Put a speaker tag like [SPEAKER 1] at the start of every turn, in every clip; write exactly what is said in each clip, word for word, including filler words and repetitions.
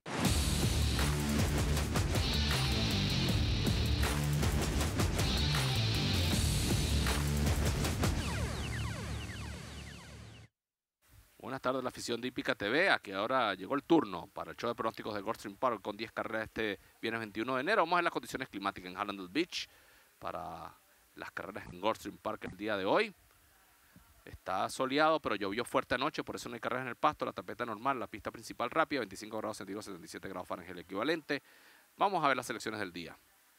[SPEAKER 1] Buenas tardes, la afición de Hípica T V. Aquí ahora llegó el turno para el show de pronósticos de Gulfstream Park con diez carreras este viernes veintiuno de enero. Vamos a ver las condiciones climáticas en Hallandale Beach para las carreras en Gulfstream Park el día de hoy. Está soleado, pero llovió fuerte anoche, por eso no hay carreras en el pasto. La tapeta normal, la pista principal rápida, veinticinco grados centígrados, setenta y siete grados Fahrenheit el equivalente. Vamos a ver las selecciones del día.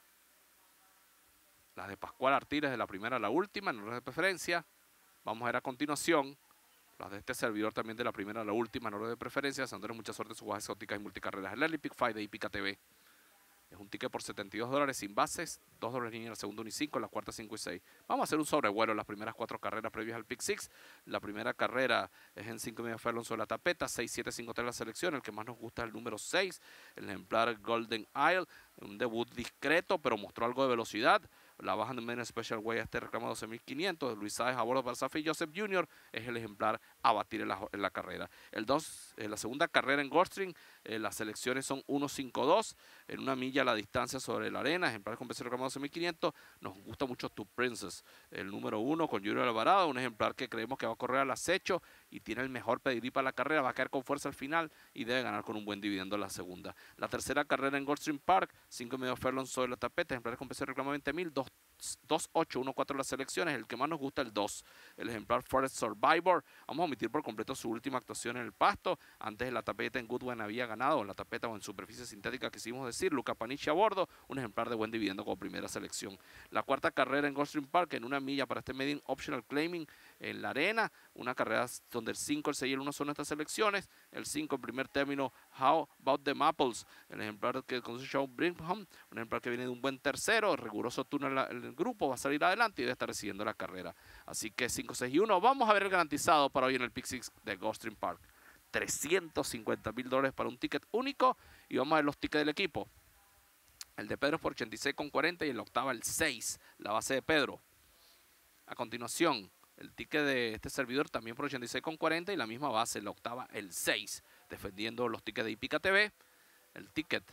[SPEAKER 1] Las de Pascual Artiles de la primera a la última, en orden de preferencia. Vamos a ver a continuación las de este servidor también de la primera a la última, en orden de preferencia. Deseándoles mucha suerte en sus jugadas exóticas y multicarreras. El Early Pick cinco de Hípica T V. Es un ticket por setenta y dos dólares sin bases, dos dólares línea en la segunda uno y cinco, en la cuarta cinco y seis. Vamos a hacer un sobrevuelo en las primeras cuatro carreras previas al Pick seis. La primera carrera es en cinco y medio Furlong sobre la tapeta, seis siete cinco tres la selección. El que más nos gusta es el número seis, el ejemplar Golden Isle. Un debut discreto, pero mostró algo de velocidad. La baja de Men Special Way a este reclamo doce mil quinientos. Luis Sáez a bordo para Safi Joseph junior Es el ejemplar a batir en la, en la carrera. El dos, en la segunda carrera en Gulfstream, eh, las selecciones son uno cinco dos. En una milla la distancia sobre la arena. Ejemplar con precio reclamo doce mil quinientos. Nos gusta mucho Tu Princess, el número uno con Junior Alvarado. Un ejemplar que creemos que va a correr al acecho y tiene el mejor pedigrí para la carrera. Va a caer con fuerza al final y debe ganar con un buen dividendo en la segunda. La tercera carrera en Gulfstream Park, cinco y medio Furlong sobre la tapeta. Ejemplares con precio reclamo veinte mil. dos ocho uno cuatro las selecciones. El que más nos gusta el dos, el ejemplar Forest Survivor. Vamos a omitir por completo su última actuación en el pasto. Antes de la tapeta en Goodwin había ganado, en la tapeta o en superficie sintética quisimos decir. Luca Panichi a bordo, un ejemplar de buen dividendo como primera selección. La cuarta carrera en Gulfstream Park, en una milla para este Medium Optional Claiming en la arena. Una carrera donde el cinco, el seis y el uno son estas selecciones. El cinco en primer término, How About the Maples, el ejemplar que conduce Sean Brigham, un ejemplar que viene de un buen tercero, riguroso túnel en el grupo, va a salir adelante y debe estar recibiendo la carrera. Así que cinco, seis y uno. Vamos a ver el garantizado para hoy en el Pick seis de Gulfstream Park. trescientos cincuenta mil dólares para un ticket único. Y vamos a ver los tickets del equipo. El de Pedro es por ochenta y seis con cuarenta y el octava el seis, la base de Pedro. A continuación, el ticket de este servidor también por ochenta y seis con cuarenta y la misma base, la octava el seis, defendiendo los tickets de Hípica T V. El ticket.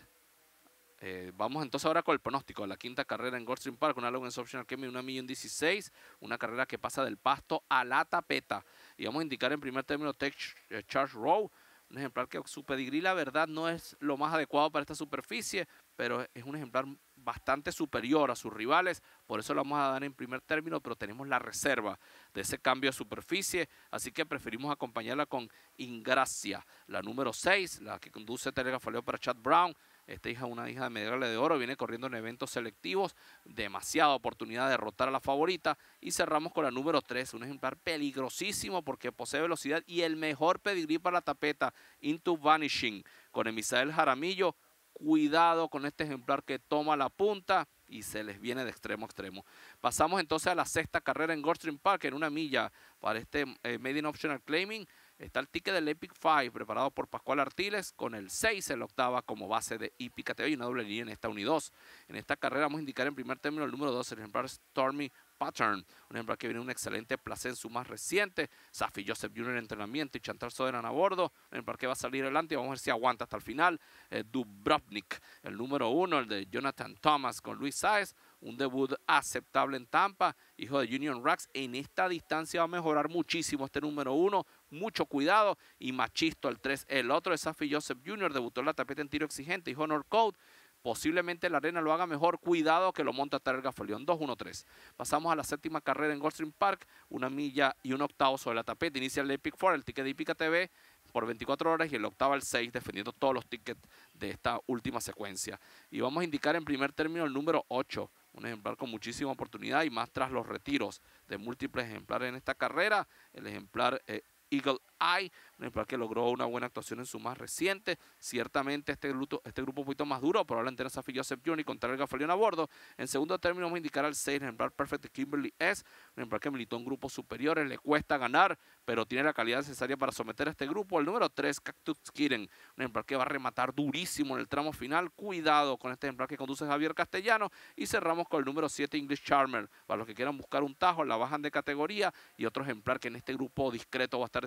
[SPEAKER 1] Eh, vamos entonces ahora con el pronóstico de la quinta carrera en Gulfstream Park, una Lowlands Optional Kemi, una millón dieciséis, una carrera que pasa del pasto a la tapeta. Y vamos a indicar en primer término Tech eh, Charge Row, un ejemplar que su pedigrí la verdad no es lo más adecuado para esta superficie, pero es un ejemplar bastante superior a sus rivales, por eso lo vamos a dar en primer término, pero tenemos la reserva de ese cambio de superficie, así que preferimos acompañarla con Ingracia, la número seis, la que conduce Telegafaleo para Chad Brown. Esta hija es una hija de medalla de oro, viene corriendo en eventos selectivos, demasiada oportunidad de derrotar a la favorita. Y cerramos con la número tres, un ejemplar peligrosísimo porque posee velocidad y el mejor pedigrí para la tapeta, Into Vanishing, con Emisael Jaramillo. Cuidado con este ejemplar que toma la punta y se les viene de extremo a extremo. Pasamos entonces a la sexta carrera en Gulfstream Park, en una milla para este eh, Medium Optional Claiming. Está el ticket del Epic cinco preparado por Pascual Artiles con el seis en la octava como base de Hípica T V y una doble línea en esta uno y dos. En esta carrera vamos a indicar en primer término el número dos, el ejemplar Stormy Pattern, un ejemplar que viene un excelente placer en su más reciente. Safi Joseph junior en entrenamiento y Chantal Soderan a bordo, un ejemplar que va a salir adelante y vamos a ver si aguanta hasta el final. Eh, Dubrovnik, el número uno, el de Jonathan Thomas con Luis Sáez, un debut aceptable en Tampa, hijo de Union Racks. En esta distancia va a mejorar muchísimo este número uno, mucho cuidado. Y Machisto, el tres, el otro de Safi Joseph junior, debutó en la tapeta en tiro exigente y Honor Code. Posiblemente la arena lo haga mejor, cuidado que lo monta hasta el Gafaleón, dos uno tres. Pasamos a la séptima carrera en Gulfstream Park, una milla y un octavo sobre la tapeta. Inicia el Epic cuatro, el ticket de Hípica T V por veinticuatro horas y el octavo el seis, defendiendo todos los tickets de esta última secuencia. Y vamos a indicar en primer término el número ocho, un ejemplar con muchísima oportunidad y más tras los retiros de múltiples ejemplares en esta carrera. El ejemplar eh, Eagle Eye, un ejemplar que logró una buena actuación en su más reciente. Ciertamente este grupo, este grupo un poquito más duro, probablemente en Safi Joseph junior y con el Gafaleón a bordo. En segundo término vamos a indicar al seis, el ejemplar Perfect de Kimberly S, un ejemplar que militó en grupos superiores, le cuesta ganar, pero tiene la calidad necesaria para someter a este grupo. El número tres, Cactus Kitten, un ejemplar que va a rematar durísimo en el tramo final. Cuidado con este ejemplar que conduce Javier Castellano. Y cerramos con el número siete, English Charmer, para los que quieran buscar un tajo, la bajan de categoría. Y otro ejemplar que en este grupo discreto va a estar recibiendo si la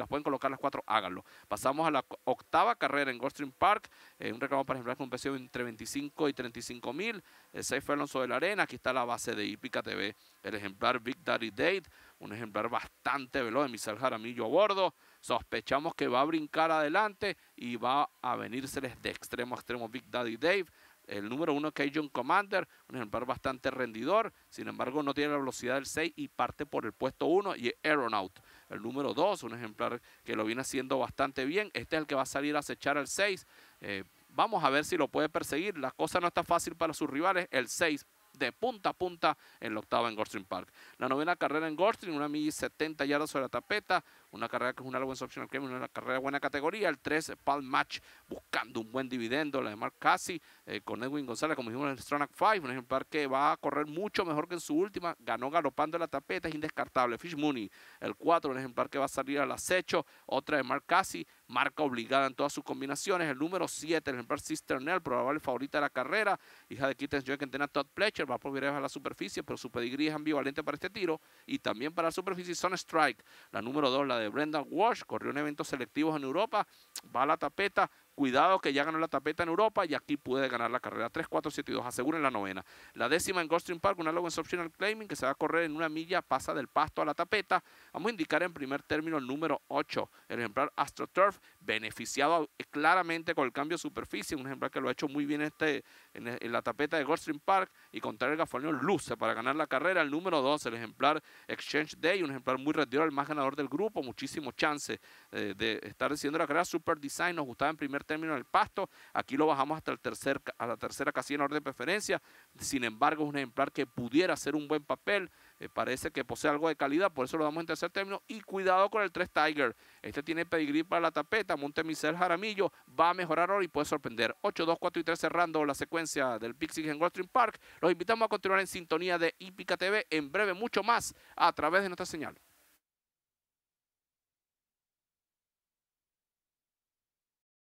[SPEAKER 1] las pueden colocar las cuatro, háganlo. Pasamos a la octava carrera en Gulfstream Park, eh, un reclamo para ejemplar con un precio entre veinticinco y treinta y cinco mil, el seis fue Alonso de la Arena. Aquí está la base de Hípica T V, el ejemplar Big Daddy Date, un ejemplar bastante veloz de Misael Jaramillo a bordo. Sospechamos que va a brincar adelante y va a venírseles de extremo a extremo Big Daddy Dave. El número uno, Cajun Commander, un ejemplar bastante rendidor, sin embargo no tiene la velocidad del seis y parte por el puesto uno. Y Aeronaut, el número dos, un ejemplar que lo viene haciendo bastante bien. Este es el que va a salir a acechar al seis. Eh, vamos a ver si lo puede perseguir. La cosa no está fácil para sus rivales. El seis de punta a punta en la octava en Gulfstream Park. La novena carrera en Gulfstream, una milla y setenta yardas sobre la tapeta, una carrera que es una Allowance Optional Claim, una carrera de buena categoría. El tres, Palm Match, buscando un buen dividendo, la de Mark Cassie, eh, con Edwin González, como dijimos en el Stronach cinco, un ejemplar que va a correr mucho mejor que en su última, ganó galopando en la tapeta, es indescartable. Fish Mooney, el cuatro, un ejemplar que va a salir al acecho, otra de Mark Cassie, marca obligada en todas sus combinaciones. El número siete, el ejemplar Cisternel, probable favorita de la carrera, hija de Kittens Joy, que entrena Todd Pletcher, va por viajes a la superficie, pero su pedigrí es ambivalente para este tiro. Y también para la superficie, Sun Strike, la número dos, la de Brendan Walsh, corrió en eventos selectivos en Europa, va a la tapeta. Cuidado que ya ganó la tapeta en Europa y aquí puede ganar la carrera. Tres, cuatro, siete y dos, aseguren la novena. La décima en Gulfstream Park, una Allowance Optional Claiming que se va a correr en una milla, pasa del pasto a la tapeta. Vamos a indicar en primer término el número ocho, el ejemplar AstroTurf, beneficiado claramente con el cambio de superficie, un ejemplar que lo ha hecho muy bien este, en, en la tapeta de Gulfstream Park, y contra el Gafolino luce para ganar la carrera. El número dos, el ejemplar Exchange Day, un ejemplar muy rendido, el más ganador del grupo, muchísimo chance eh, de estar decidiendo la carrera. Super Design nos gustaba en primer término el pasto, aquí lo bajamos hasta el tercer, a la tercera casilla en orden de preferencia. Sin embargo es un ejemplar que pudiera hacer un buen papel, eh, parece que posee algo de calidad, por eso lo damos en tercer término. Y cuidado con el tres Tiger, este tiene pedigrí para la tapeta, monte Misael Jaramillo, va a mejorar ahora y puede sorprender. Ocho, dos, cuatro y tres cerrando la secuencia del Pick Six en Gulfstream Park. Los invitamos a continuar en sintonía de Hípica T V, en breve mucho más a través de nuestra señal.